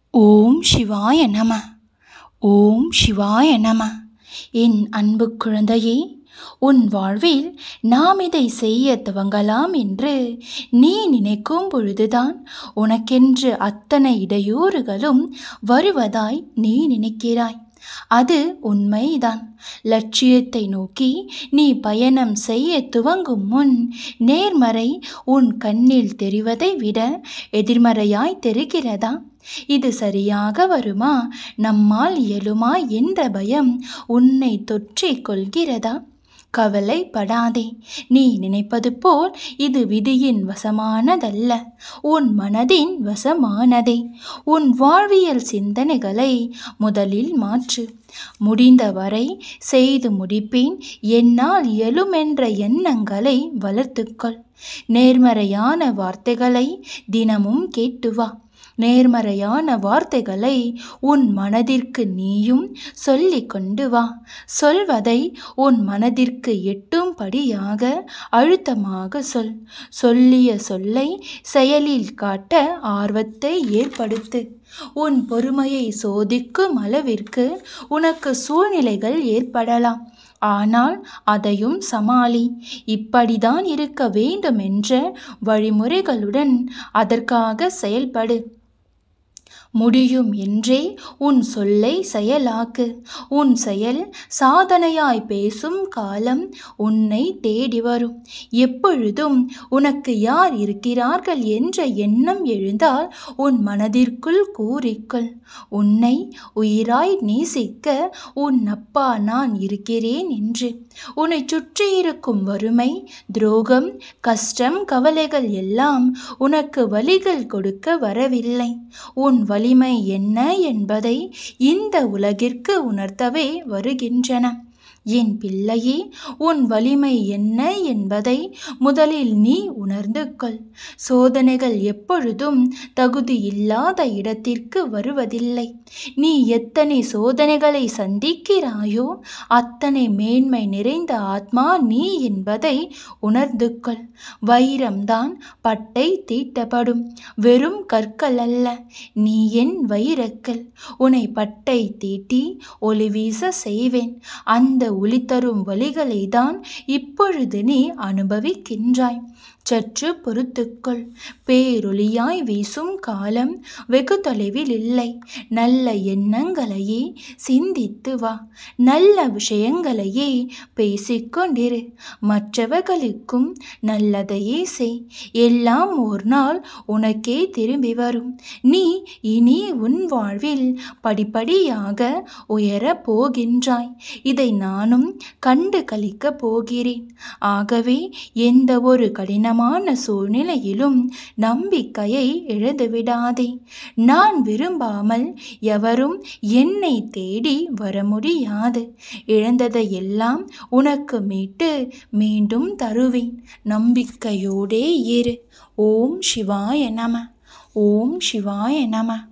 ஓம் சிவாய நம. ஓம் சிவாய நம. என் அன்பு குழந்தையே, உன் வாழ்வில் நாம் இதை செய்ய துவங்கலாம் என்று நீ நினைக்கும் பொழுதுதான் உனக்கென்று அத்தனை இடையூறுகளும் வருவதாய் நீ நினைக்கிறாய். அது உண்மைதான். லட்சியத்தை நோக்கி நீ பயணம் செய்ய துவங்கும் முன் நேர்மறை உன் கண்ணில் தெரிவதை விட எதிர்மறையாய் தெரிகிறதா? இது சரியாக வருமா, நம்மால் இயலுமா என்ற பயம் உன்னை தொற்றிக் கொள்கிறதா? கவலைப்படாதே. நீ நினைப்பது போல் இது விதியின் வசமானதல்ல, உன் மனதின் வசமானதே. உன் வாழ்வியல் சிந்தனைகளை முதலில் மாற்று. முடிந்தவரை செய்து முடிப்பேன், என்னால் இயலுமென்ற எண்ணங்களை வளர்த்துக்கொள். நேர்மறையான வார்த்தைகளை தினமும் கேட்டு வா. நேர்மறையான வார்த்தைகளை உன் மனதிற்கு நீயும் சொல்லிக் கொண்டு வா. சொல்வதை உன் மனதிற்கு எட்டும்படியாக அழுத்தமாக சொல். சொல்லிய சொல்லை செயலில் காட்ட ஆர்வத்தை ஏற்படுத்து. உன் பொறுமையை சோதிக்கும் அளவிற்கு உனக்கு சூழ்நிலைகள் ஏற்படலாம். ஆனால் அதையும் சமாளி. இப்படிதான் இருக்க வேண்டும் என்ற வழிமுறைகளுடன் அதற்காக செயல்படு. முடியும் என்றே உன் சொல்லை செயலாக்கு. உன் செயல் சாதனையாய் பேசும் காலம் உன்னை தேடி வரும். எப்பொழுதும் உனக்கு யார் இருக்கிறார்கள் என்ற எண்ணம் எழுந்தால் உன் மனதிற்குள் கூறிக்கொள், உன்னை உயிராய் நேசிக்க உன் அப்பா நான் இருக்கிறேன் என்று. உன்னை சுற்றியிருக்கும் வறுமை, துரோகம், கஷ்டம், கவலைகள் எல்லாம் உனக்கு வலிகள் கொடுக்க வரவில்லை. உன் வலிமை என்ன என்பதை இந்த உலகிற்கு உணர்த்தவே வருகின்றன. என் பிள்ளையே, உன் வலிமை என்ன என்பதை முதலில் நீ உணர்ந்து கொள். சோதனைகள் எப்பொழுதும் தகுதி இல்லாத இடத்திற்கு வருவதில்லை. நீ எத்தனை சோதனைகளை சந்திக்கிறாயோ அத்தனை மேன்மை நிறைந்த ஆத்மா நீ என்பதை உணர்ந்து கொள். வைரம்தான் பட்டை தீட்டப்படும், வெறும் கற்கள் அல்ல. நீ என் வைரக்கல். உன்னை பட்டை தீட்டி ஒளி வீச செய்வேன். அந்த ஒளி தரும் வழிகளை தான் இப்பொழுது நீ அனுபவிக்கின்றாய். சற்று பொறுத்துக்கொள். பேரொளியாய் வீசும் காலம் வெகு தொலைவில் இல்லை. நல்ல எண்ணங்களையே சிந்தித்து வா. நல்ல விஷயங்களையே பேசிக்கொண்டிரு. மற்றவர்களுக்கும் நல்லதையே செய். எல்லாம் ஒரு நாள் உனக்கே திரும்பி வரும். நீ இனி உன் வாழ்வில் படிப்படியாக உயரப் போகின்றாய். இதை நானும் கண்டு களிக்கப் போகிறேன். ஆகவே எந்த ஒரு கடினமான சூழ்நிலையிலும் நம்பிக்கையை இழந்துவிடாதே. நான் விரும்பாமல் எவரும் என்னை தேடி வர முடியாது. இழந்ததை எல்லாம் உனக்கு மீட்டு மீண்டும் தருவேன். நம்பிக்கையோடே இரு. ஓம் சிவாய நம. ஓம் சிவாய நம.